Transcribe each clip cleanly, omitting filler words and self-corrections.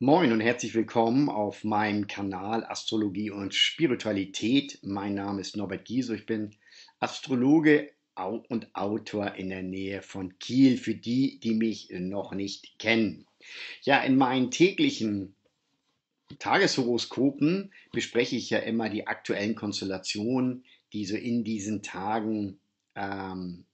Moin und herzlich willkommen auf meinem Kanal Astrologie und Spiritualität. Mein Name ist Norbert Giese, ich bin Astrologe und Autor in der Nähe von Kiel, für die, die mich noch nicht kennen. Ja, in meinen täglichen Tageshoroskopen bespreche ich ja immer die aktuellen Konstellationen, die so ähm,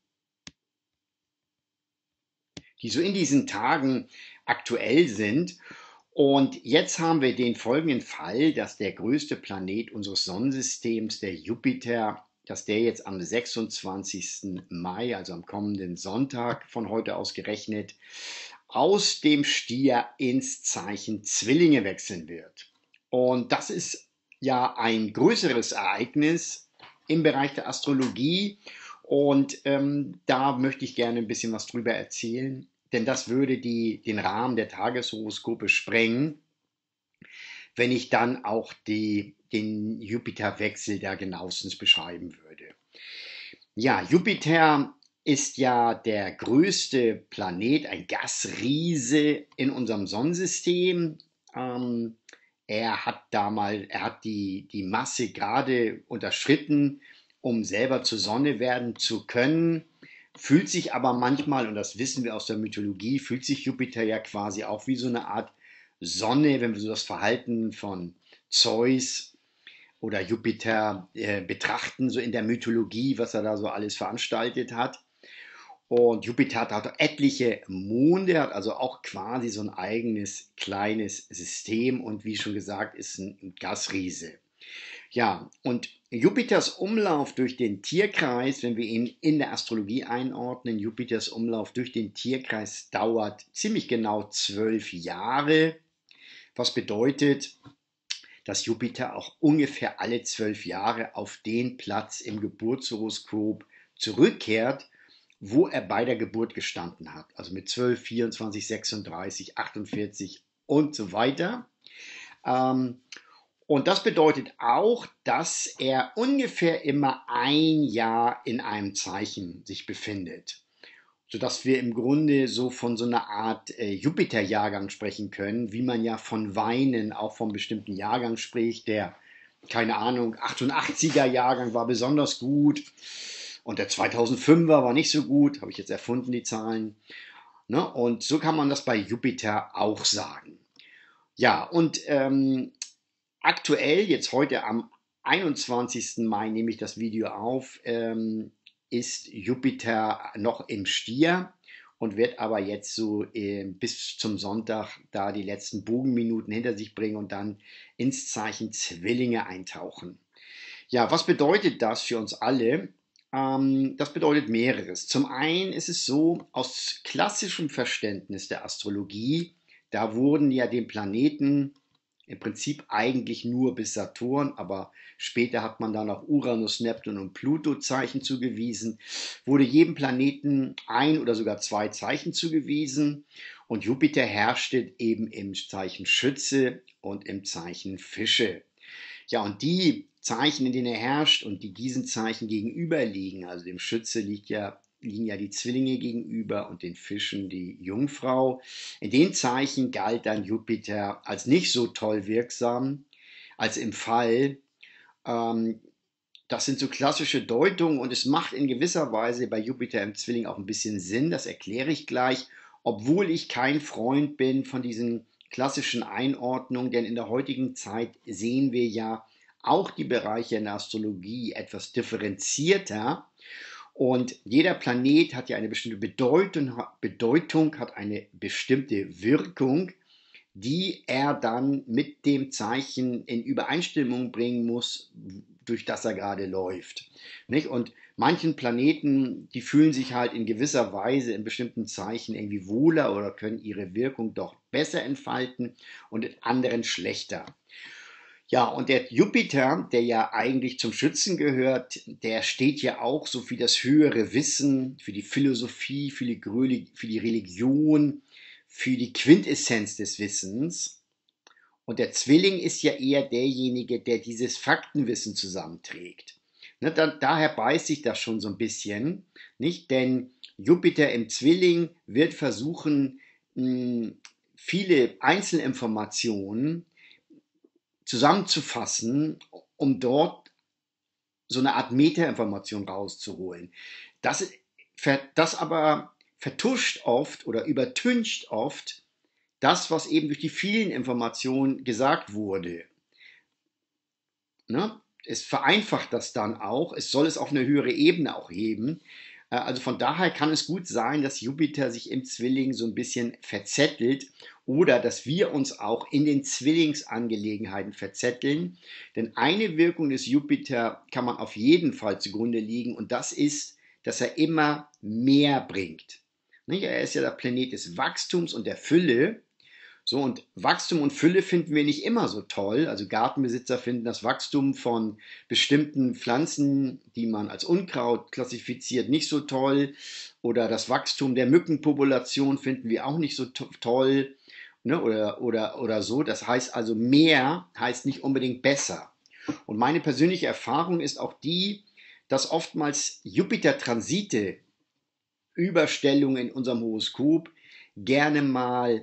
in diesen Tagen aktuell sind. Und jetzt haben wir den folgenden Fall, dass der größte Planet unseres Sonnensystems, der Jupiter, dass der jetzt am 26. Mai, also am kommenden Sonntag von heute aus gerechnet, aus dem Stier ins Zeichen Zwillinge wechseln wird. Und das ist ja ein größeres Ereignis im Bereich der Astrologie. Und da möchte ich gerne ein bisschen was drüber erzählen, denn das würde den Rahmen der Tageshoroskope sprengen, wenn ich dann auch den Jupiterwechsel da genauestens beschreiben würde. Ja, Jupiter ist ja der größte Planet, ein Gasriese in unserem Sonnensystem. Ähm, er hat die Masse gerade unterschritten, um selber zur Sonne werden zu können, fühlt sich aber manchmal, und das wissen wir aus der Mythologie, fühlt sich Jupiter ja quasi auch wie so eine Art Sonne, wenn wir so das Verhalten von Zeus oder Jupiter betrachten, so in der Mythologie, was er da so alles veranstaltet hat. Und Jupiter hat auch etliche Monde, hat also auch quasi so ein eigenes kleines System und wie schon gesagt, ist ein Gasriese. Ja, und Jupiters Umlauf durch den Tierkreis, wenn wir ihn in der Astrologie einordnen, Jupiters Umlauf durch den Tierkreis dauert ziemlich genau 12 Jahre, was bedeutet, dass Jupiter auch ungefähr alle 12 Jahre auf den Platz im Geburtshoroskop zurückkehrt, wo er bei der Geburt gestanden hat. Also mit 12, 24, 36, 48 und so weiter. Ähm, und das bedeutet auch, dass er ungefähr immer ein Jahr in einem Zeichen sich befindet, sodass wir im Grunde so von so einer Art Jupiter-Jahrgang sprechen können, wie man ja von Weinen auch von bestimmten Jahrgang spricht. Der, keine Ahnung, 88er Jahrgang war besonders gut und der 2005er war nicht so gut, habe ich jetzt erfunden, die Zahlen. Ne? Und so kann man das bei Jupiter auch sagen. Ja, und aktuell, jetzt heute am 21. Mai nehme ich das Video auf, ist Jupiter noch im Stier und wird aber jetzt so bis zum Sonntag da die letzten Bogenminuten hinter sich bringen und dann ins Zeichen Zwillinge eintauchen. Ja, was bedeutet das für uns alle? Das bedeutet mehreres. Zum einen ist es so, aus klassischem Verständnis der Astrologie, da wurden ja den Planeten im Prinzip eigentlich nur bis Saturn, aber später hat man dann auch Uranus, Neptun und Pluto Zeichen zugewiesen, wurde jedem Planeten ein oder sogar zwei Zeichen zugewiesen und Jupiter herrschte eben im Zeichen Schütze und im Zeichen Fische. Ja, und die Zeichen, in denen er herrscht und die diesen Zeichen gegenüberliegen, also dem Schütze liegen ja die Zwillinge gegenüber und den Fischen die Jungfrau. In den Zeichen galt dann Jupiter als nicht so toll wirksam als im Fall. Ähm, Das sind so klassische Deutungen und es macht in gewisser Weise bei Jupiter im Zwilling auch ein bisschen Sinn, das erkläre ich gleich, obwohl ich kein Freund bin von diesen klassischen Einordnungen, denn in der heutigen Zeit sehen wir ja auch die Bereiche in der Astrologie etwas differenzierter und jeder Planet hat ja eine bestimmte Bedeutung hat eine bestimmte Wirkung, die er dann mit dem Zeichen in Übereinstimmung bringen muss, durch das er gerade läuft. Nicht? Und manchen Planeten, die fühlen sich halt in gewisser Weise in bestimmten Zeichen irgendwie wohler oder können ihre Wirkung doch besser entfalten und in anderen schlechter. Ja, und der Jupiter, der ja eigentlich zum Schützen gehört, der steht ja auch so für das höhere Wissen, für die Philosophie, für die Religion, für die Quintessenz des Wissens. Und der Zwilling ist ja eher derjenige, der dieses Faktenwissen zusammenträgt. Ne, daher beißt sich das schon so ein bisschen, nicht? Denn Jupiter im Zwilling wird versuchen, viele Einzelinformationen zusammenzufassen, um dort so eine Art Metainformation rauszuholen. Das, das aber vertuscht oft oder übertüncht oft das, was eben durch die vielen Informationen gesagt wurde. Ne? Es vereinfacht das dann auch. Es soll es auf eine höhere Ebene auch heben. Also von daher kann es gut sein, dass Jupiter sich im Zwilling so ein bisschen verzettelt oder dass wir uns auch in den Zwillingsangelegenheiten verzetteln. Denn eine Wirkung des Jupiter kann man auf jeden Fall zugrunde liegen und das ist, dass er immer mehr bringt. Er ist ja der Planet des Wachstums und der Fülle. So, und Wachstum und Fülle finden wir nicht immer so toll. Also Gartenbesitzer finden das Wachstum von bestimmten Pflanzen, die man als Unkraut klassifiziert, nicht so toll. Oder das Wachstum der Mückenpopulation finden wir auch nicht so toll. Ne? Oder so. Das heißt also, mehr heißt nicht unbedingt besser. Und meine persönliche Erfahrung ist auch die, dass oftmals Jupiter-Transite, Überstellungen in unserem Horoskop, gerne mal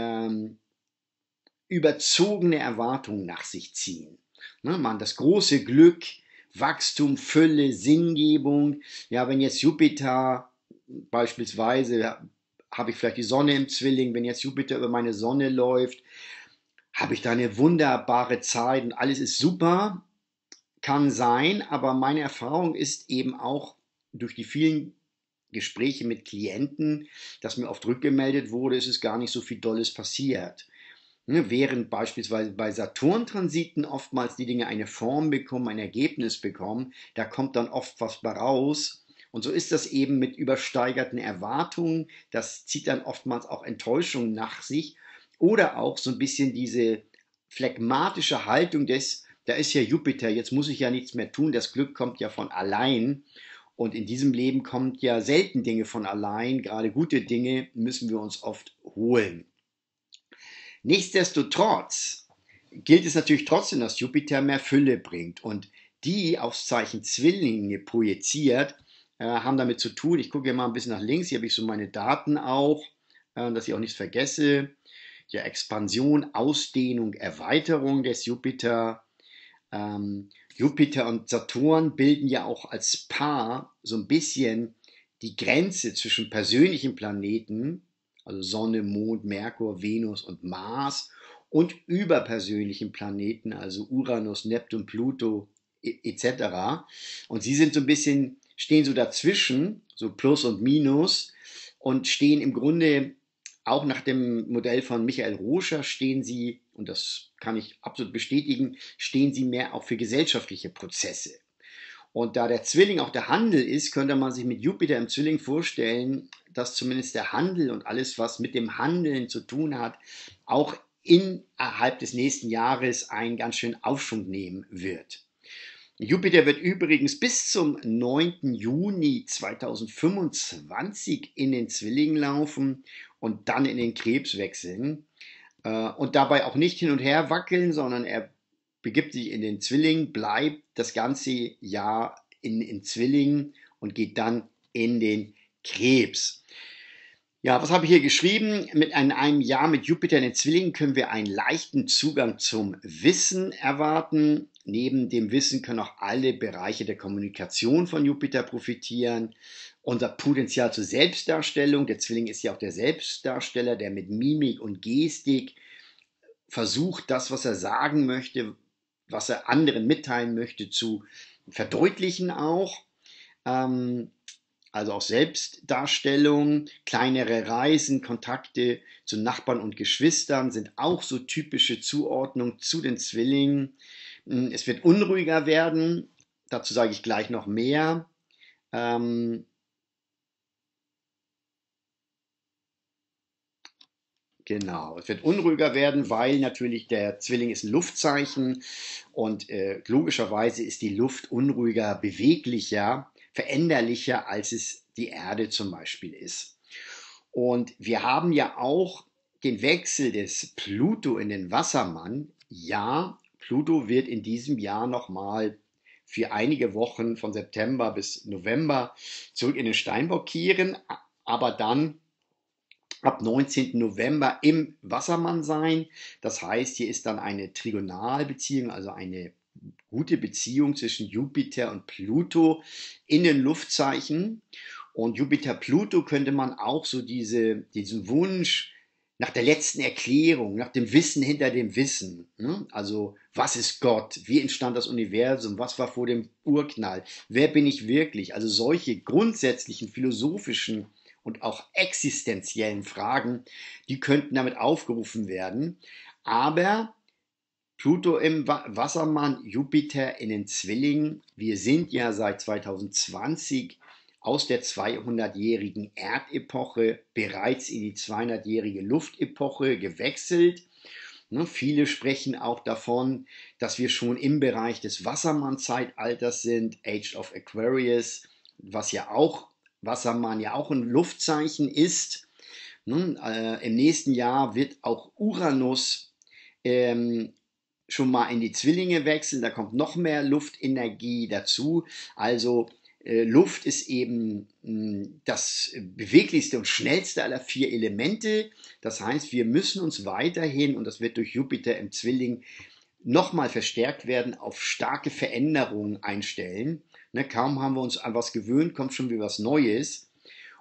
überzogene Erwartungen nach sich ziehen. Ne, man, das große Glück, Wachstum, Fülle, Sinngebung. Ja, wenn jetzt Jupiter beispielsweise, habe ich vielleicht die Sonne im Zwilling, wenn jetzt Jupiter über meine Sonne läuft, habe ich da eine wunderbare Zeit und alles ist super. Kann sein, aber meine Erfahrung ist eben auch durch die vielen Gespräche mit Klienten, dass mir oft rückgemeldet wurde, ist es gar nicht so viel Dolles passiert. Während beispielsweise bei Saturn-Transiten oftmals die Dinge eine Form bekommen, ein Ergebnis bekommen, da kommt dann oft was bei raus. Und so ist das eben mit übersteigerten Erwartungen. Das zieht dann oftmals auch Enttäuschungen nach sich. Oder auch so ein bisschen diese phlegmatische Haltung des, da ist ja Jupiter, jetzt muss ich ja nichts mehr tun, das Glück kommt ja von allein. Und in diesem Leben kommt ja selten Dinge von allein, gerade gute Dinge müssen wir uns oft holen. Nichtsdestotrotz gilt es natürlich trotzdem, dass Jupiter mehr Fülle bringt und die aufs Zeichen Zwillinge projiziert, haben damit zu tun. Ich gucke hier mal ein bisschen nach links, hier habe ich so meine Daten auch, dass ich auch nichts vergesse. Ja, Expansion, Ausdehnung, Erweiterung des Jupiter. Jupiter und Saturn bilden ja auch als Paar so ein bisschen die Grenze zwischen persönlichen Planeten, also Sonne, Mond, Merkur, Venus und Mars, und überpersönlichen Planeten, also Uranus, Neptun, Pluto etc. Und sie sind so ein bisschen, stehen so dazwischen, so Plus und Minus, und stehen im Grunde auch nach dem Modell von Michael Roscher stehen sie, und das kann ich absolut bestätigen, stehen sie mehr auch für gesellschaftliche Prozesse. Und da der Zwilling auch der Handel ist, könnte man sich mit Jupiter im Zwilling vorstellen, dass zumindest der Handel und alles, was mit dem Handeln zu tun hat, auch innerhalb des nächsten Jahres einen ganz schönen Aufschwung nehmen wird. Jupiter wird übrigens bis zum 9. Juni 2025 in den Zwilling laufen und dann in den Krebs wechseln und dabei auch nicht hin und her wackeln, sondern er begibt sich in den Zwilling, bleibt das ganze Jahr in Zwilling und geht dann in den Krebs. Ja, was habe ich hier geschrieben? Mit einem Jahr mit Jupiter in den Zwillingen können wir einen leichten Zugang zum Wissen erwarten. Neben dem Wissen können auch alle Bereiche der Kommunikation von Jupiter profitieren. Unser Potenzial zur Selbstdarstellung, der Zwilling ist ja auch der Selbstdarsteller, der mit Mimik und Gestik versucht, das, was er sagen möchte, was er anderen mitteilen möchte, zu verdeutlichen auch. Also auch Selbstdarstellung, kleinere Reisen, Kontakte zu Nachbarn und Geschwistern sind auch so typische Zuordnungen zu den Zwillingen. Es wird unruhiger werden, dazu sage ich gleich noch mehr. Genau, es wird unruhiger werden, weil natürlich der Zwilling ist ein Luftzeichen und logischerweise ist die Luft unruhiger, beweglicher, veränderlicher, als es die Erde zum Beispiel ist. Und wir haben ja auch den Wechsel des Pluto in den Wassermann. Ja, Pluto wird in diesem Jahr nochmal für einige Wochen von September bis November zurück in den Steinbock kehren, aber dann ab 19. November im Wassermann sein. Das heißt, hier ist dann eine Trigonalbeziehung, also eine gute Beziehung zwischen Jupiter und Pluto in den Luftzeichen. Und Jupiter-Pluto könnte man auch so diesen Wunsch nach der letzten Erklärung, nach dem Wissen hinter dem Wissen. Ne? Also, was ist Gott? Wie entstand das Universum? Was war vor dem Urknall? Wer bin ich wirklich? Also solche grundsätzlichen philosophischen und auch existenziellen Fragen, die könnten damit aufgerufen werden. Aber Pluto im Wassermann, Jupiter in den Zwillingen. Wir sind ja seit 2020 aus der 200-jährigen Erdepoche bereits in die 200-jährige Luftepoche gewechselt. Ne, viele sprechen auch davon, dass wir schon im Bereich des Wassermann-Zeitalters sind, Age of Aquarius, was ja auch Wassermann ja auch ein Luftzeichen ist. Ne, im nächsten Jahr wird auch Uranus ähm, schon mal in die Zwillinge wechseln, da kommt noch mehr Luftenergie dazu. Also Luft ist eben das beweglichste und schnellste aller 4 Elemente. Das heißt, wir müssen uns weiterhin, und das wird durch Jupiter im Zwilling nochmal verstärkt werden, auf starke Veränderungen einstellen. Ne, kaum haben wir uns an was gewöhnt, kommt schon wieder was Neues.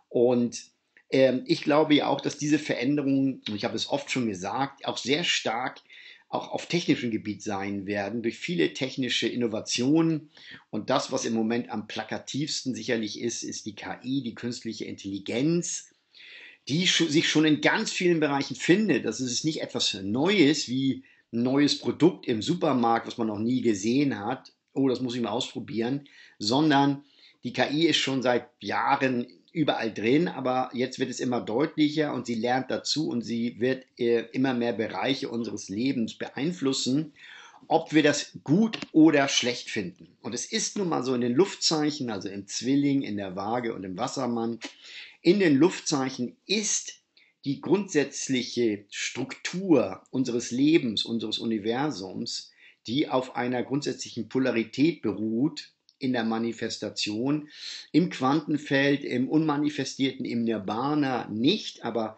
Und ich glaube ja auch, dass diese Veränderungen, und ich habe es oft schon gesagt, auch sehr stark auch auf technischem Gebiet sein werden, durch viele technische Innovationen. Und das, was im Moment am plakativsten sicherlich ist, ist die KI, die künstliche Intelligenz, die sich schon in ganz vielen Bereichen findet. Das ist nicht etwas Neues wie ein neues Produkt im Supermarkt, was man noch nie gesehen hat. Oh, das muss ich mal ausprobieren, sondern die KI ist schon seit Jahren überall drin, aber jetzt wird es immer deutlicher und sie lernt dazu und sie wird immer mehr Bereiche unseres Lebens beeinflussen, ob wir das gut oder schlecht finden. Und es ist nun mal so in den Luftzeichen, also im Zwilling, in der Waage und im Wassermann, in den Luftzeichen ist die grundsätzliche Struktur unseres Lebens, unseres Universums, die auf einer grundsätzlichen Polarität beruht, in der Manifestation, im Quantenfeld, im Unmanifestierten, im Nirvana nicht, aber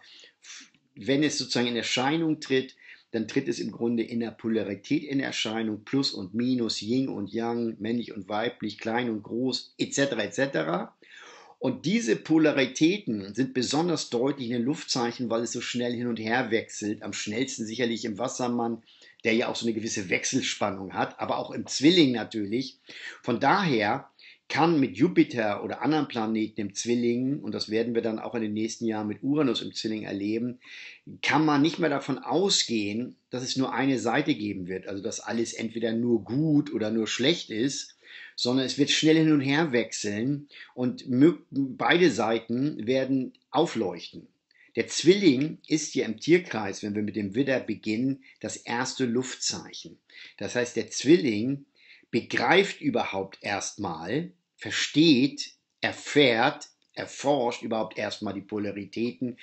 wenn es sozusagen in Erscheinung tritt, dann tritt es im Grunde in der Polarität in Erscheinung, Plus und Minus, Yin und Yang, männlich und weiblich, klein und groß, etc. etc. Und diese Polaritäten sind besonders deutlich in den Luftzeichen, weil es so schnell hin und her wechselt. Am schnellsten sicherlich im Wassermann, der ja auch so eine gewisse Wechselspannung hat, aber auch im Zwilling natürlich. Von daher kann mit Jupiter oder anderen Planeten im Zwilling, und das werden wir dann auch in den nächsten Jahren mit Uranus im Zwilling erleben, kann man nicht mehr davon ausgehen, dass es nur eine Seite geben wird, also dass alles entweder nur gut oder nur schlecht ist, sondern es wird schnell hin und her wechseln und beide Seiten werden aufleuchten. Der Zwilling ist ja im Tierkreis, wenn wir mit dem Widder beginnen, das erste Luftzeichen. Das heißt, der Zwilling begreift überhaupt erstmal, versteht, erfährt, erforscht überhaupt erstmal die Polaritäten.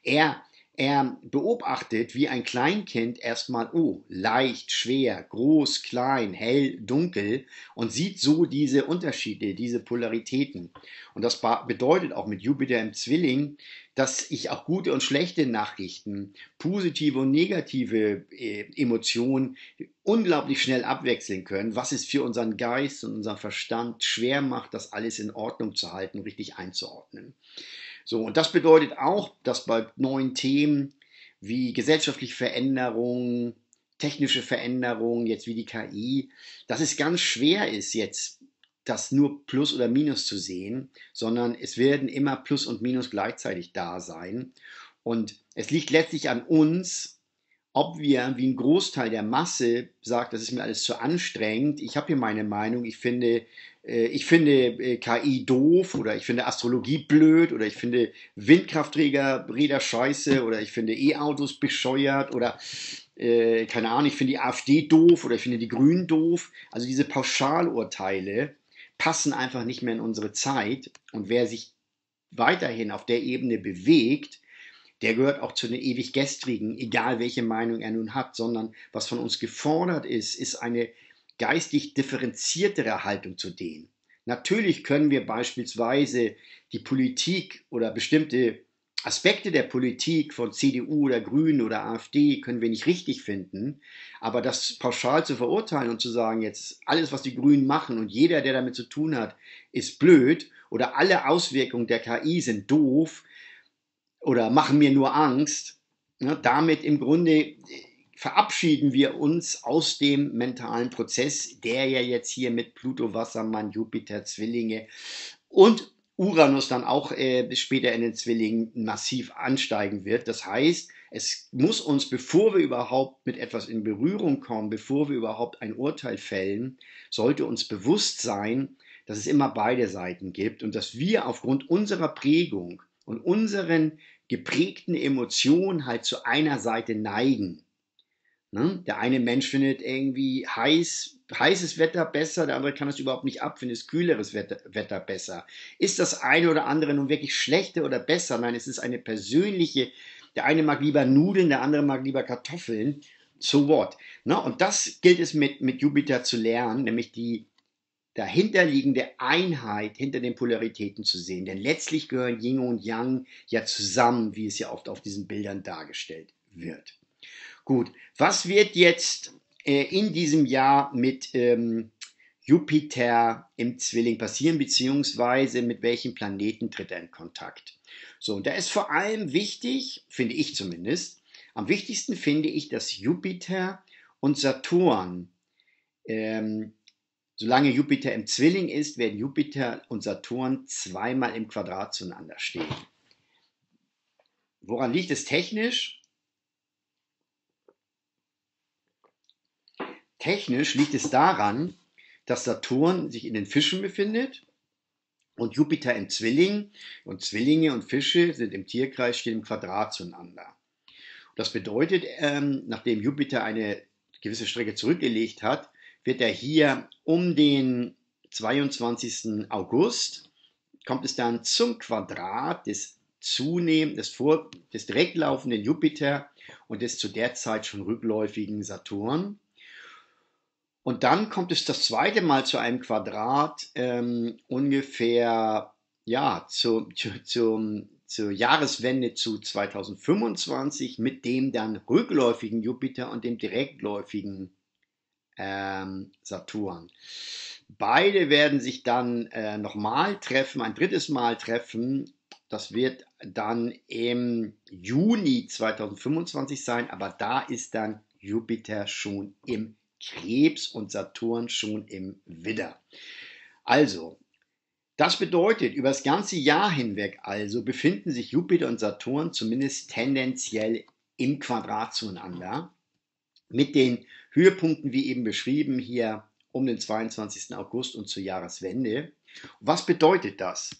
Er beobachtet wie ein Kleinkind erstmal, oh, leicht, schwer, groß, klein, hell, dunkel und sieht so diese Unterschiede, diese Polaritäten. Und das bedeutet auch mit Jupiter im Zwilling, dass ich auch gute und schlechte Nachrichten, positive und negative Emotionen unglaublich schnell abwechseln können, was es für unseren Geist und unseren Verstand schwer macht, das alles in Ordnung zu halten, richtig einzuordnen. So, und das bedeutet auch, dass bei neuen Themen wie gesellschaftliche Veränderungen, technische Veränderungen, jetzt wie die KI, dass es ganz schwer ist, jetzt das nur Plus oder Minus zu sehen, sondern es werden immer Plus und Minus gleichzeitig da sein. Und es liegt letztlich an uns, ob wir wie ein Großteil der Masse sagt, das ist mir alles zu anstrengend. Ich habe hier meine Meinung. Ich finde KI doof oder ich finde Astrologie blöd oder ich finde Windkrafträder scheiße oder ich finde E-Autos bescheuert oder keine Ahnung, ich finde die AfD doof oder ich finde die Grünen doof. Also diese Pauschalurteile passen einfach nicht mehr in unsere Zeit. Und wer sich weiterhin auf der Ebene bewegt, der gehört auch zu den ewig Gestrigen, egal welche Meinung er nun hat, sondern was von uns gefordert ist, ist eine geistig differenziertere Haltung zu denen. Natürlich können wir beispielsweise die Politik oder bestimmte Aspekte der Politik von CDU oder Grünen oder AfD können wir nicht richtig finden, aber das pauschal zu verurteilen und zu sagen, jetzt alles, was die Grünen machen und jeder, der damit zu tun hat, ist blöd oder alle Auswirkungen der KI sind doof oder machen mir nur Angst, ne, damit im Grunde verabschieden wir uns aus dem mentalen Prozess, der ja jetzt hier mit Pluto, Wassermann, Jupiter, Zwillinge und Uranus dann auch bis später in den Zwillingen massiv ansteigen wird. Das heißt, es muss uns, bevor wir überhaupt mit etwas in Berührung kommen, bevor wir überhaupt ein Urteil fällen, sollte uns bewusst sein, dass es immer beide Seiten gibt und dass wir aufgrund unserer Prägung und unseren geprägten Emotionen halt zu einer Seite neigen. Ne? Der eine Mensch findet irgendwie heißes Wetter besser, der andere kann es überhaupt nicht ab, findet kühleres Wetter besser. Ist das eine oder andere nun wirklich schlechter oder besser? Nein, es ist eine persönliche, der eine mag lieber Nudeln, der andere mag lieber Kartoffeln. So what? Ne? Und das gilt es mit Jupiter zu lernen, nämlich die dahinterliegende Einheit hinter den Polaritäten zu sehen. Denn letztlich gehören Yin und Yang ja zusammen, wie es ja oft auf diesen Bildern dargestellt wird. Gut, was wird jetzt in diesem Jahr mit Jupiter im Zwilling passieren, beziehungsweise mit welchen Planeten tritt er in Kontakt? So, und da ist vor allem wichtig, finde ich zumindest, am wichtigsten finde ich, dass Jupiter und Saturn, solange Jupiter im Zwilling ist, werden Jupiter und Saturn zweimal im Quadrat zueinander stehen. Woran liegt es technisch? Technisch liegt es daran, dass Saturn sich in den Fischen befindet und Jupiter im Zwilling. Und Zwillinge und Fische sind im Tierkreis, stehen im Quadrat zueinander. Das bedeutet, nachdem Jupiter eine gewisse Strecke zurückgelegt hat, wird er hier um den 22. August, kommt es dann zum Quadrat des des direkt laufenden Jupiter und des zu der Zeit schon rückläufigen Saturn. Und dann kommt es das zweite Mal zu einem Quadrat ungefähr ja, zur Jahreswende zu 2025 mit dem dann rückläufigen Jupiter und dem direktläufigen Saturn. Beide werden sich dann nochmal treffen, ein drittes Mal treffen. Das wird dann im Juni 2025 sein, aber da ist dann Jupiter schon im Krebs und Saturn schon im Widder. Also, das bedeutet, über das ganze Jahr hinweg also befinden sich Jupiter und Saturn zumindest tendenziell im Quadrat zueinander, mit den Höhepunkten wie eben beschrieben hier um den 22. August und zur Jahreswende. Was bedeutet das?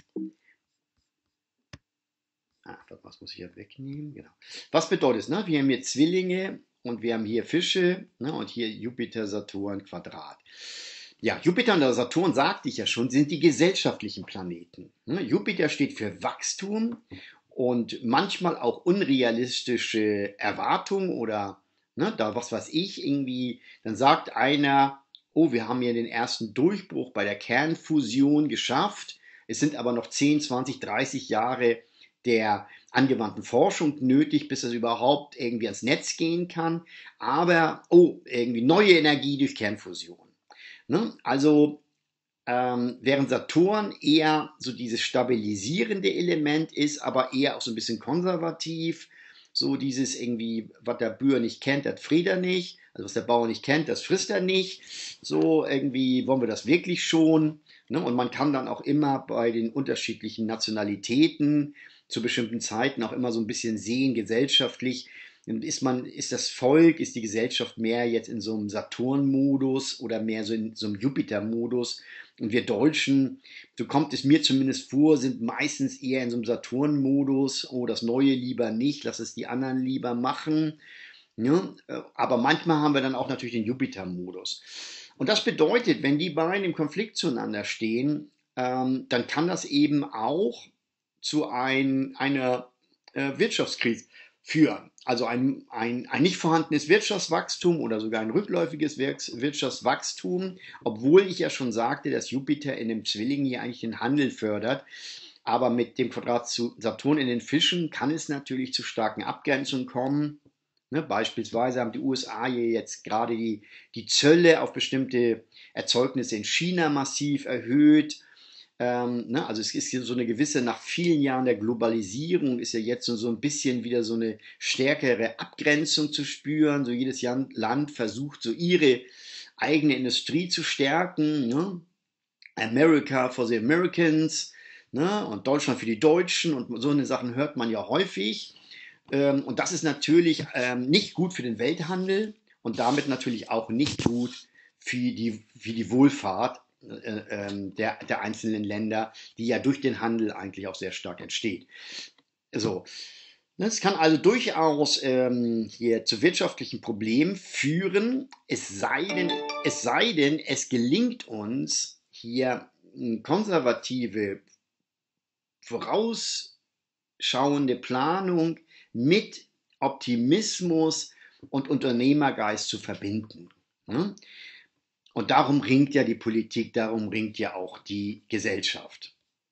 Was muss ich hier wegnehmen? Genau. Was bedeutet es? Ne? Wir haben hier Zwillinge und wir haben hier Fische, ne? Und hier Jupiter, Saturn, Quadrat. Ja, Jupiter und Saturn, sagte ich ja schon, sind die gesellschaftlichen Planeten. Ne? Jupiter steht für Wachstum und manchmal auch unrealistische Erwartungen oder ne, da was weiß ich, irgendwie, dann sagt einer, oh, wir haben hier den ersten Durchbruch bei der Kernfusion geschafft. Es sind aber noch 10, 20, 30 Jahre der angewandten Forschung nötig, bis es überhaupt irgendwie ans Netz gehen kann. Aber, oh, irgendwie neue Energie durch Kernfusion. Ne? Also, während Saturn eher so dieses stabilisierende Element ist, aber eher auch so ein bisschen konservativ, so dieses irgendwie, was der Bauer nicht kennt, das friert er nicht, also was der Bauer nicht kennt, das frisst er nicht, so irgendwie wollen wir das wirklich schon, ne? Und man kann dann auch immer bei den unterschiedlichen Nationalitäten zu bestimmten Zeiten auch immer so ein bisschen sehen, gesellschaftlich, ist das Volk, ist die Gesellschaft mehr jetzt in so einem Saturn-Modus oder mehr so in so einem Jupiter-Modus? Und wir Deutschen, so kommt es mir zumindest vor, sind meistens eher in so einem Saturn-Modus, oh, das Neue lieber nicht, lass es die anderen lieber machen. Ja? Aber manchmal haben wir dann auch natürlich den Jupiter-Modus. Und das bedeutet, wenn die beiden im Konflikt zueinander stehen, dann kann das eben auch zu einer Wirtschaftskrise führen. Also ein nicht vorhandenes Wirtschaftswachstum oder sogar ein rückläufiges Wirtschaftswachstum, obwohl ich ja schon sagte, dass Jupiter in dem Zwilling hier eigentlich den Handel fördert. Aber mit dem Quadrat zu Saturn in den Fischen kann es natürlich zu starken Abgrenzungen kommen. Ne, beispielsweise haben die USA hier jetzt gerade die Zölle auf bestimmte Erzeugnisse in China massiv erhöht. Ne, also es ist hier so eine gewisse, nach vielen Jahren der Globalisierung ist ja jetzt so ein bisschen wieder so eine stärkere Abgrenzung zu spüren. So jedes Land versucht so ihre eigene Industrie zu stärken. Ne? America for the Americans, ne? Und Deutschland für die Deutschen und so eine Sachen hört man ja häufig. Und das ist natürlich nicht gut für den Welthandel und damit natürlich auch nicht gut für die Wohlfahrt der einzelnen Länder, die ja durch den Handel eigentlich auch sehr stark entsteht. So. Das kann also durchaus hier zu wirtschaftlichen Problemen führen, es sei denn, es gelingt uns hier konservative, vorausschauende Planung mit Optimismus und Unternehmergeist zu verbinden. Ne? Und darum ringt ja die Politik, darum ringt ja auch die Gesellschaft.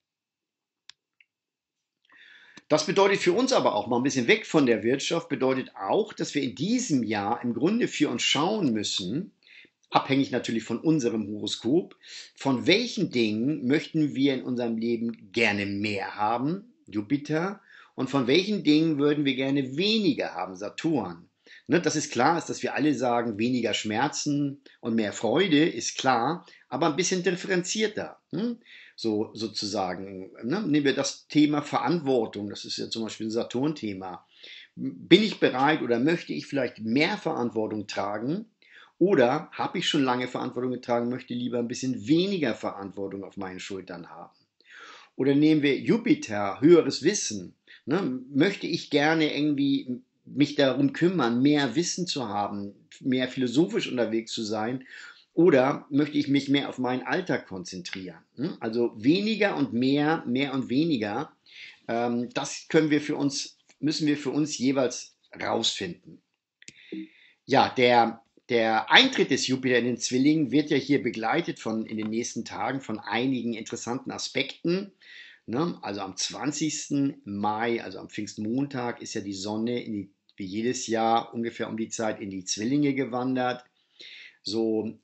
Das bedeutet für uns aber auch mal ein bisschen weg von der Wirtschaft, bedeutet auch, dass wir in diesem Jahr im Grunde für uns schauen müssen, abhängig natürlich von unserem Horoskop, von welchen Dingen möchten wir in unserem Leben gerne mehr haben, Jupiter, und von welchen Dingen würden wir gerne weniger haben, Saturn. Ne, das ist klar, ist, dass wir alle sagen, weniger Schmerzen und mehr Freude, ist klar, aber ein bisschen differenzierter. So sozusagen. Ne? Nehmen wir das Thema Verantwortung, das ist ja zum Beispiel ein Saturn-Thema. Bin ich bereit oder möchte ich vielleicht mehr Verantwortung tragen? Oder habe ich schon lange Verantwortung getragen, möchte lieber ein bisschen weniger Verantwortung auf meinen Schultern haben? Oder nehmen wir Jupiter, höheres Wissen. Ne? Möchte ich gerne irgendwie mich darum kümmern, mehr Wissen zu haben, mehr philosophisch unterwegs zu sein? Oder möchte ich mich mehr auf meinen Alltag konzentrieren? Also weniger und mehr, mehr und weniger. Das müssen wir für uns jeweils rausfinden. Ja, der Eintritt des Jupiter in den Zwilling wird ja hier begleitet in den nächsten Tagen von einigen interessanten Aspekten. Ne? Also am 20. Mai, also am Pfingstmontag, ist ja die Sonne wie jedes Jahr ungefähr um die Zeit in die Zwillinge gewandert. So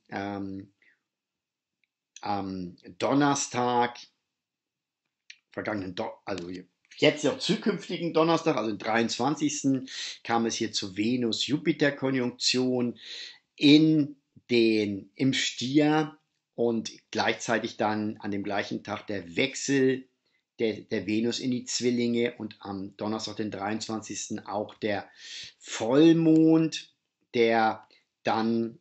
am Donnerstag, also jetzt auch zukünftigen Donnerstag, also den 23. kam es hier zur Venus-Jupiter-Konjunktion im Stier und gleichzeitig dann an dem gleichen Tag der Wechsel der Venus in die Zwillinge und am Donnerstag, den 23. auch der Vollmond, der dann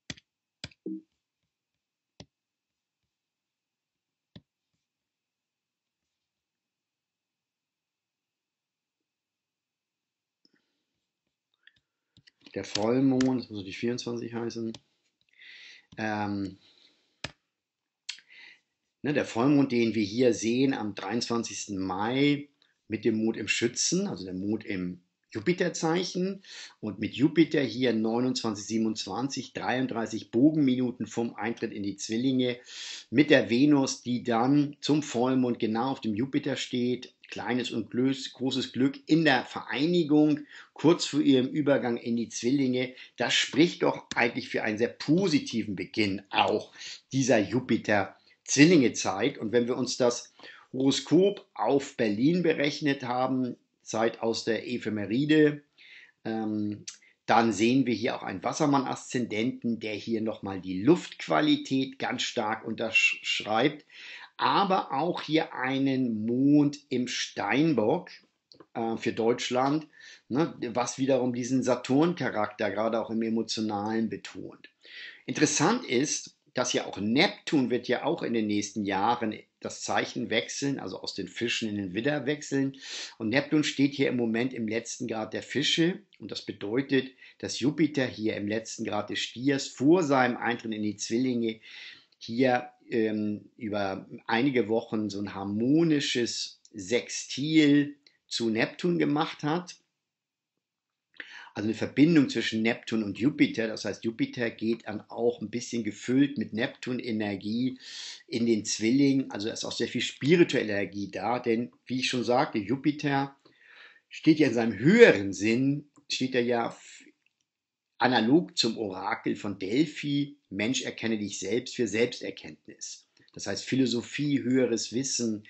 der Vollmond, das muss natürlich 24 heißen, der Vollmond, den wir hier sehen am 23. Mai mit dem Mond im Schützen, also der Mond im Jupiterzeichen und mit Jupiter hier 29, 27, 33 Bogenminuten vom Eintritt in die Zwillinge, mit der Venus, die dann zum Vollmond genau auf dem Jupiter steht, kleines und großes Glück in der Vereinigung, kurz vor ihrem Übergang in die Zwillinge. Das spricht doch eigentlich für einen sehr positiven Beginn auch dieser Jupiter-Zwillinge-Zeit. Und wenn wir uns das Horoskop auf Berlin berechnet haben, Zeit aus der Ephemeride, dann sehen wir hier auch einen Wassermann-Aszendenten, der hier nochmal die Luftqualität ganz stark unterschreibt, aber auch hier einen Mond im Steinbock für Deutschland, ne, was wiederum diesen Saturn-Charakter gerade auch im Emotionalen betont. Interessant ist, dass ja auch Neptun wird ja auch in den nächsten Jahren das Zeichen wechseln, also aus den Fischen in den Widder wechseln. Und Neptun steht hier im Moment im letzten Grad der Fische. Und das bedeutet, dass Jupiter hier im letzten Grad des Stiers vor seinem Eintritt in die Zwillinge hier über einige Wochen so ein harmonisches Sextil zu Neptun gemacht hat. Also eine Verbindung zwischen Neptun und Jupiter. Das heißt, Jupiter geht dann auch ein bisschen gefüllt mit Neptun-Energie in den Zwilling. Also da ist auch sehr viel spirituelle Energie da. Denn wie ich schon sagte, Jupiter steht ja in seinem höheren Sinn, steht er ja analog zum Orakel von Delphi, Mensch, erkenne dich selbst, für Selbsterkenntnis. Das heißt Philosophie, höheres Wissen,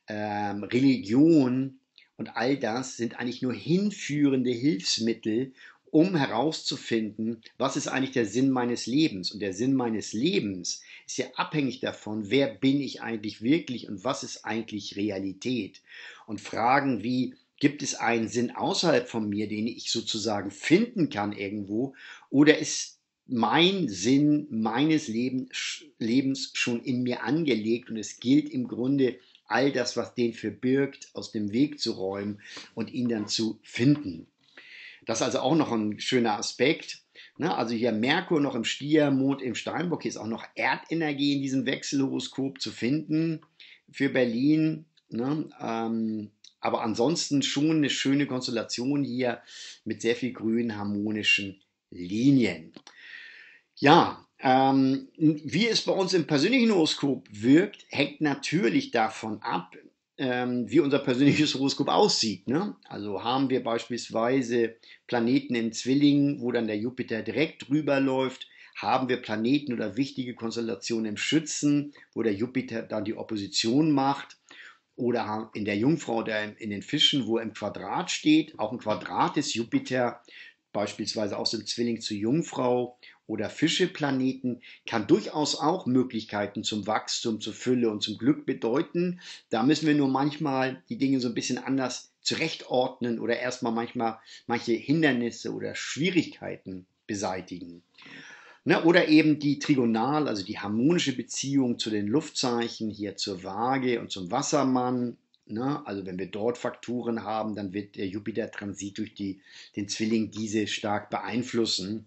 Religion und all das sind eigentlich nur hinführende Hilfsmittel, um herauszufinden, was ist eigentlich der Sinn meines Lebens. Und der Sinn meines Lebens ist ja abhängig davon, wer bin ich eigentlich wirklich und was ist eigentlich Realität. Und Fragen wie, gibt es einen Sinn außerhalb von mir, den ich sozusagen finden kann irgendwo, oder ist mein Sinn meines Lebens schon in mir angelegt und es gilt im Grunde all das, was den verbirgt, aus dem Weg zu räumen und ihn dann zu finden. Das ist also auch noch ein schöner Aspekt. Ne? Also hier Merkur noch im Stier, Mond im Steinbock, hier ist auch noch Erdenergie in diesem Wechselhoroskop zu finden für Berlin. Ne? Aber ansonsten schon eine schöne Konstellation hier mit sehr viel grünen harmonischen Linien. Ja, wie es bei uns im persönlichen Horoskop wirkt, hängt natürlich davon ab, wie unser persönliches Horoskop aussieht. Ne? Also haben wir beispielsweise Planeten im Zwilling, wo dann der Jupiter direkt drüber läuft, haben wir Planeten oder wichtige Konstellationen im Schützen, wo der Jupiter dann die Opposition macht, oder in der Jungfrau oder in den Fischen, wo er im Quadrat steht, auch ein Quadrat ist Jupiter, beispielsweise aus dem Zwilling zu Jungfrau oder Fischeplaneten, kann durchaus auch Möglichkeiten zum Wachstum, zur Fülle und zum Glück bedeuten. Da müssen wir nur manchmal die Dinge so ein bisschen anders zurechtordnen oder erstmal manchmal manche Hindernisse oder Schwierigkeiten beseitigen. Ne, oder eben die Trigonal, also die harmonische Beziehung zu den Luftzeichen, hier zur Waage und zum Wassermann. Ne, also wenn wir dort Faktoren haben, dann wird der Jupiter-Transit durch den Zwilling diese stark beeinflussen.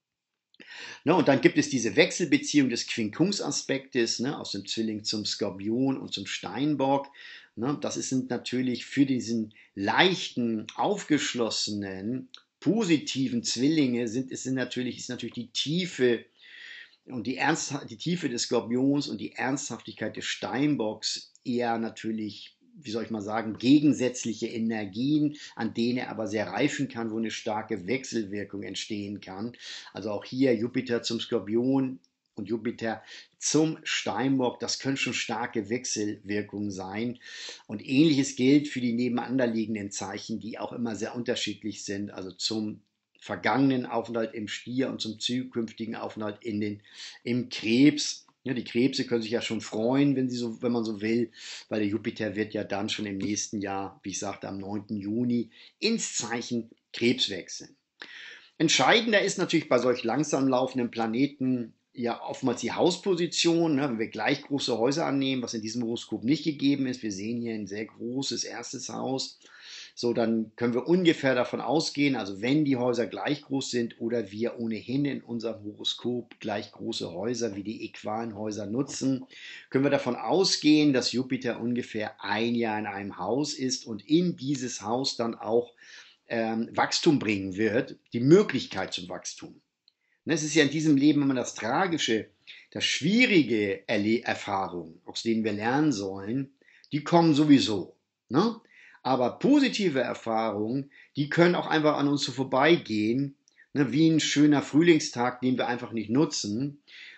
Ne, und dann gibt es diese Wechselbeziehung des Quinkungsaspektes, ne, aus dem Zwilling zum Skorpion und zum Steinbock. Ne, sind natürlich für diesen leichten, aufgeschlossenen, positiven Zwillinge ist natürlich die Tiefe und die Tiefe des Skorpions und die Ernsthaftigkeit des Steinbocks eher natürlich, wie soll ich mal sagen, gegensätzliche Energien, an denen er aber sehr reifen kann, wo eine starke Wechselwirkung entstehen kann. Also auch hier Jupiter zum Skorpion und Jupiter zum Steinbock, das können schon starke Wechselwirkungen sein. Und ähnliches gilt für die nebeneinanderliegenden Zeichen, die auch immer sehr unterschiedlich sind, also zum vergangenen Aufenthalt im Stier und zum zukünftigen Aufenthalt im Krebs. Ja, die Krebse können sich ja schon freuen, wenn man so will, weil der Jupiter wird ja dann schon im nächsten Jahr, wie ich sagte, am 9. Juni ins Zeichen Krebs wechseln. Entscheidender ist natürlich bei solch langsam laufenden Planeten ja oftmals die Hausposition, ne, wenn wir gleich große Häuser annehmen, was in diesem Horoskop nicht gegeben ist. Wir sehen hier ein sehr großes erstes Haus. So, dann können wir ungefähr davon ausgehen, also wenn die Häuser gleich groß sind oder wir ohnehin in unserem Horoskop gleich große Häuser wie die Äqualenhäuser nutzen, können wir davon ausgehen, dass Jupiter ungefähr ein Jahr in einem Haus ist und in dieses Haus dann auch Wachstum bringen wird, die Möglichkeit zum Wachstum. Und es ist ja in diesem Leben immer das Tragische, das schwierige Erfahrungen, aus denen wir lernen sollen, die kommen sowieso. Ne? Aber positive Erfahrungen, die können auch einfach an uns so vorbeigehen, ne? Wie ein schöner Frühlingstag, den wir einfach nicht nutzen,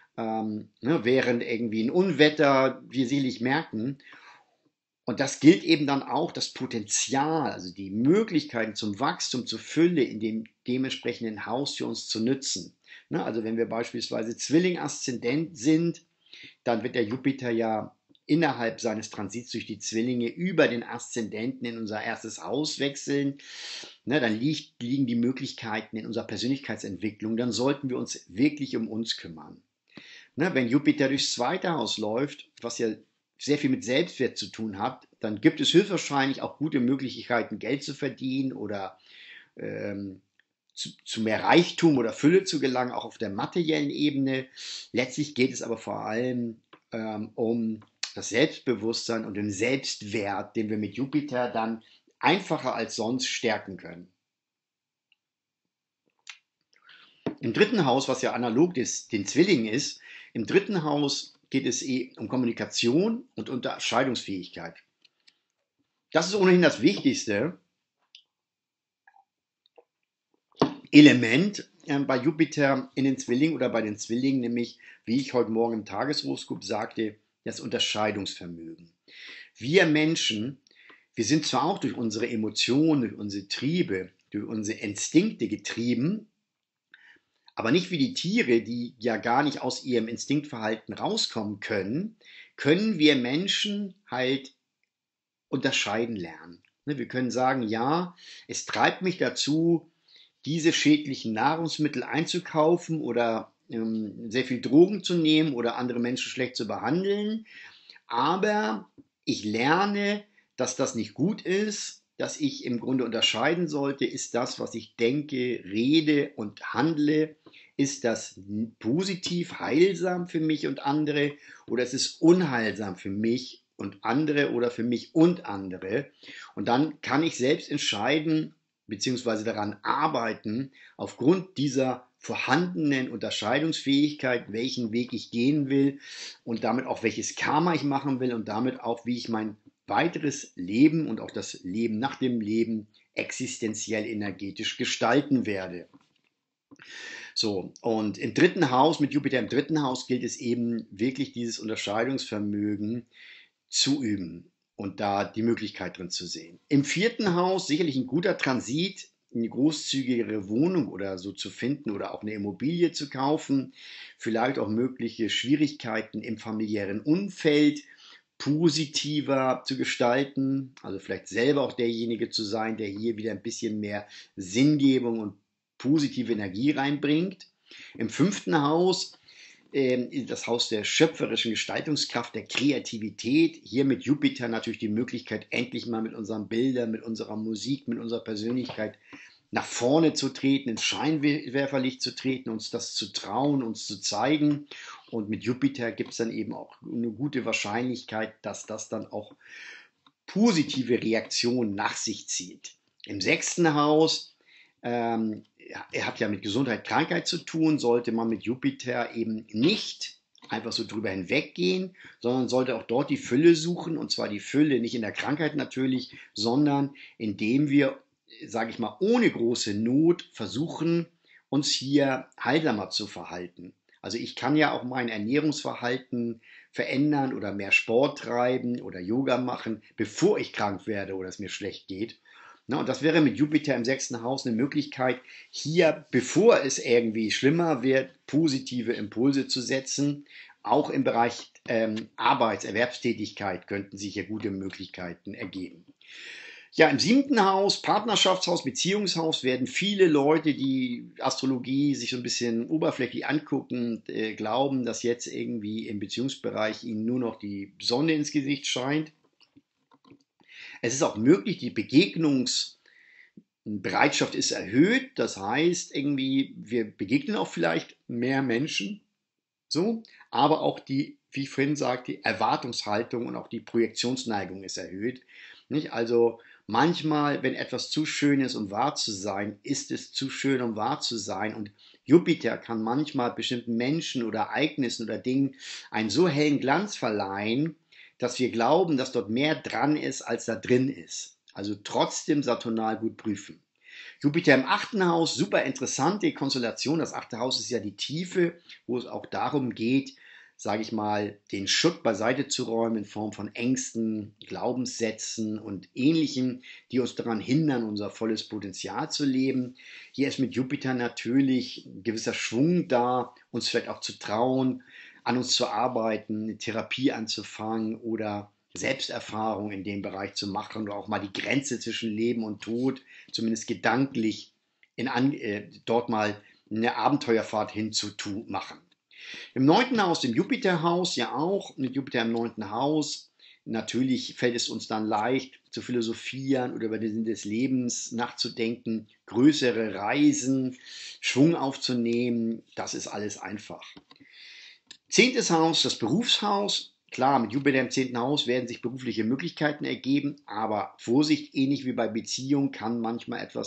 ne? Während irgendwie ein Unwetter wir sicherlich merken. Und das gilt eben dann auch das Potenzial, also die Möglichkeiten zum Wachstum, zur Fülle in dem dementsprechenden Haus für uns zu nützen. Ne, also wenn wir beispielsweise Zwilling-Aszendent sind, dann wird der Jupiter ja innerhalb seines Transits durch die Zwillinge über den Aszendenten in unser erstes Haus wechseln. Ne, dann liegen die Möglichkeiten in unserer Persönlichkeitsentwicklung. Dann sollten wir uns wirklich um uns kümmern. Ne, wenn Jupiter durchs zweite Haus läuft, was ja sehr viel mit Selbstwert zu tun hat, dann gibt es höchstwahrscheinlich auch gute Möglichkeiten, Geld zu verdienen oder ähm, zu mehr Reichtum oder Fülle zu gelangen, auch auf der materiellen Ebene. Letztlich geht es aber vor allem um das Selbstbewusstsein und den Selbstwert, den wir mit Jupiter dann einfacher als sonst stärken können. Im dritten Haus, was ja analog den Zwillingen ist, im dritten Haus geht es um Kommunikation und Unterscheidungsfähigkeit. Das ist ohnehin das wichtigste Element bei Jupiter in den Zwillingen oder bei den Zwillingen, nämlich, wie ich heute Morgen im Tageshoroskop sagte, das Unterscheidungsvermögen. Wir Menschen, wir sind zwar auch durch unsere Emotionen, durch unsere Triebe, durch unsere Instinkte getrieben, aber nicht wie die Tiere, die ja gar nicht aus ihrem Instinktverhalten rauskommen können, können wir Menschen halt unterscheiden lernen. Wir können sagen, ja, es treibt mich dazu, diese schädlichen Nahrungsmittel einzukaufen oder sehr viel Drogen zu nehmen oder andere Menschen schlecht zu behandeln. Aber ich lerne, dass das nicht gut ist, dass ich im Grunde unterscheiden sollte, ist das, was ich denke, rede und handle, ist das positiv, heilsam für mich und andere oder ist es unheilsam für mich und andere oder für mich und andere. Und dann kann ich selbst entscheiden, beziehungsweise daran arbeiten, aufgrund dieser vorhandenen Unterscheidungsfähigkeit, welchen Weg ich gehen will und damit auch welches Karma ich machen will und damit auch, wie ich mein weiteres Leben und auch das Leben nach dem Leben existenziell energetisch gestalten werde. So, und im dritten Haus, mit Jupiter im dritten Haus, gilt es eben wirklich dieses Unterscheidungsvermögen zu üben und da die Möglichkeit drin zu sehen. Im vierten Haus sicherlich ein guter Transit, eine großzügigere Wohnung oder so zu finden oder auch eine Immobilie zu kaufen, vielleicht auch mögliche Schwierigkeiten im familiären Umfeld positiver zu gestalten, also vielleicht selber auch derjenige zu sein, der hier wieder ein bisschen mehr Sinngebung und positive Energie reinbringt. Im fünften Haus das Haus der schöpferischen Gestaltungskraft, der Kreativität. Hier mit Jupiter natürlich die Möglichkeit, endlich mal mit unseren Bildern, mit unserer Musik, mit unserer Persönlichkeit nach vorne zu treten, ins Scheinwerferlicht zu treten, uns das zu trauen, uns zu zeigen. Und mit Jupiter gibt es dann eben auch eine gute Wahrscheinlichkeit, dass das dann auch positive Reaktionen nach sich zieht. Im sechsten Haus er hat ja mit Gesundheit, Krankheit zu tun, sollte man mit Jupiter eben nicht einfach so drüber hinweggehen, sondern sollte auch dort die Fülle suchen, und zwar die Fülle nicht in der Krankheit natürlich, sondern indem wir, sage ich mal, ohne große Not versuchen, uns hier heilsamer zu verhalten. Also ich kann ja auch mein Ernährungsverhalten verändern oder mehr Sport treiben oder Yoga machen, bevor ich krank werde oder es mir schlecht geht. Na, und das wäre mit Jupiter im sechsten Haus eine Möglichkeit, hier, bevor es irgendwie schlimmer wird, positive Impulse zu setzen. Auch im Bereich Erwerbstätigkeit könnten sich hier gute Möglichkeiten ergeben. Ja, im siebten Haus, Partnerschaftshaus, Beziehungshaus, werden viele Leute, die Astrologie sich so ein bisschen oberflächlich angucken, glauben, dass jetzt irgendwie im Beziehungsbereich ihnen nur noch die Sonne ins Gesicht scheint. Es ist auch möglich, die Begegnungsbereitschaft ist erhöht. Das heißt, irgendwie, wir begegnen auch vielleicht mehr Menschen, so, aber auch die, wie ich vorhin sagte, die Erwartungshaltung und auch die Projektionsneigung ist erhöht. Nicht? Also manchmal, wenn etwas zu schön ist, um wahr zu sein, ist es zu schön, um wahr zu sein. Und Jupiter kann manchmal bestimmten Menschen oder Ereignissen oder Dingen einen so hellen Glanz verleihen, dass wir glauben, dass dort mehr dran ist, als da drin ist. Also trotzdem saturnal gut prüfen. Jupiter im achten Haus, super interessante Konstellation. Das achte Haus ist ja die Tiefe, wo es auch darum geht, sage ich mal, den Schutt beiseite zu räumen in Form von Ängsten, Glaubenssätzen und Ähnlichem, die uns daran hindern, unser volles Potenzial zu leben. Hier ist mit Jupiter natürlich ein gewisser Schwung da, uns vielleicht auch zu trauen, an uns zu arbeiten, eine Therapie anzufangen oder Selbsterfahrung in dem Bereich zu machen oder auch mal die Grenze zwischen Leben und Tod, zumindest gedanklich, dort mal eine Abenteuerfahrt machen. Im neunten Haus, dem Jupiterhaus, ja auch, mit Jupiter im neunten Haus, natürlich fällt es uns dann leicht zu philosophieren oder über den Sinn des Lebens nachzudenken, größere Reisen, Schwung aufzunehmen, das ist alles einfach. Zehntes Haus, das Berufshaus. Klar, mit Jupiter im zehnten Haus werden sich berufliche Möglichkeiten ergeben, aber Vorsicht, ähnlich wie bei Beziehungen, kann manchmal etwas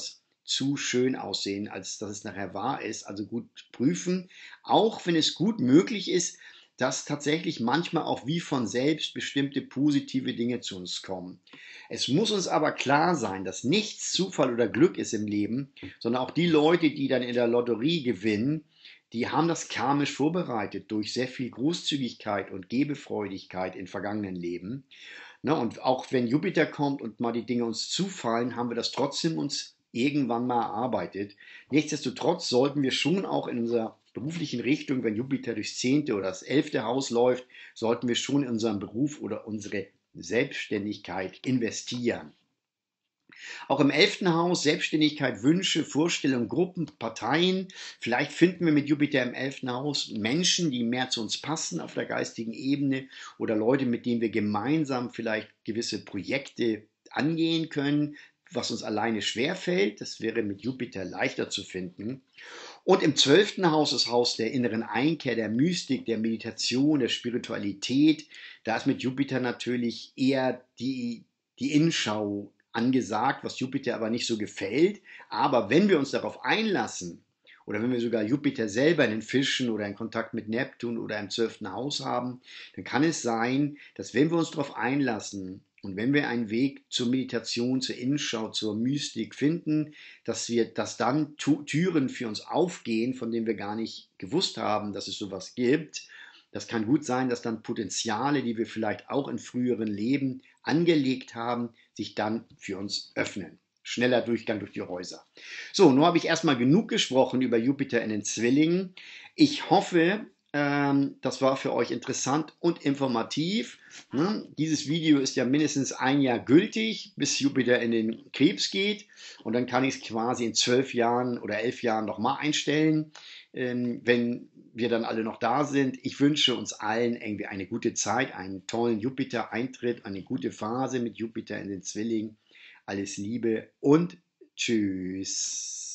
zu schön aussehen, als dass es nachher wahr ist. Also gut prüfen, auch wenn es gut möglich ist, dass tatsächlich manchmal auch wie von selbst bestimmte positive Dinge zu uns kommen. Es muss uns aber klar sein, dass nichts Zufall oder Glück ist im Leben, sondern auch die Leute, die dann in der Lotterie gewinnen, die haben das karmisch vorbereitet durch sehr viel Großzügigkeit und Gebefreudigkeit in vergangenen Leben. Ne, und auch wenn Jupiter kommt und mal die Dinge uns zufallen, haben wir das trotzdem uns irgendwann mal erarbeitet. Nichtsdestotrotz sollten wir schon auch in unserer beruflichen Richtung, wenn Jupiter durchs 10. oder das 11. Haus läuft, sollten wir schon in unseren Beruf oder unsere Selbstständigkeit investieren. Auch im 11. Haus Selbstständigkeit, Wünsche, Vorstellungen, Gruppen, Parteien. Vielleicht finden wir mit Jupiter im 11. Haus Menschen, die mehr zu uns passen auf der geistigen Ebene oder Leute, mit denen wir gemeinsam vielleicht gewisse Projekte angehen können, was uns alleine schwerfällt. Das wäre mit Jupiter leichter zu finden. Und im 12. Haus, das Haus der inneren Einkehr, der Mystik, der Meditation, der Spiritualität, da ist mit Jupiter natürlich eher die Innenschau angesagt, was Jupiter aber nicht so gefällt. Aber wenn wir uns darauf einlassen, oder wenn wir sogar Jupiter selber in den Fischen oder in Kontakt mit Neptun oder im 12. Haus haben, dann kann es sein, dass wenn wir uns darauf einlassen und wenn wir einen Weg zur Meditation, zur Innenschau, zur Mystik finden, dass dann Türen für uns aufgehen, von denen wir gar nicht gewusst haben, dass es sowas gibt. Das kann gut sein, dass dann Potenziale, die wir vielleicht auch in früheren Leben angelegt haben, sich dann für uns öffnen. Schneller Durchgang durch die Häuser. So, nun habe ich erstmal genug gesprochen über Jupiter in den Zwillingen. Ich hoffe, das war für euch interessant und informativ. Ne? Dieses Video ist ja mindestens ein Jahr gültig, bis Jupiter in den Krebs geht. Und dann kann ich es quasi in 12 Jahren oder 11 Jahren nochmal einstellen, wenn wir dann alle noch da sind. Ich wünsche uns allen irgendwie eine gute Zeit, einen tollen Jupiter-Eintritt, eine gute Phase mit Jupiter in den Zwillingen. Alles Liebe und tschüss.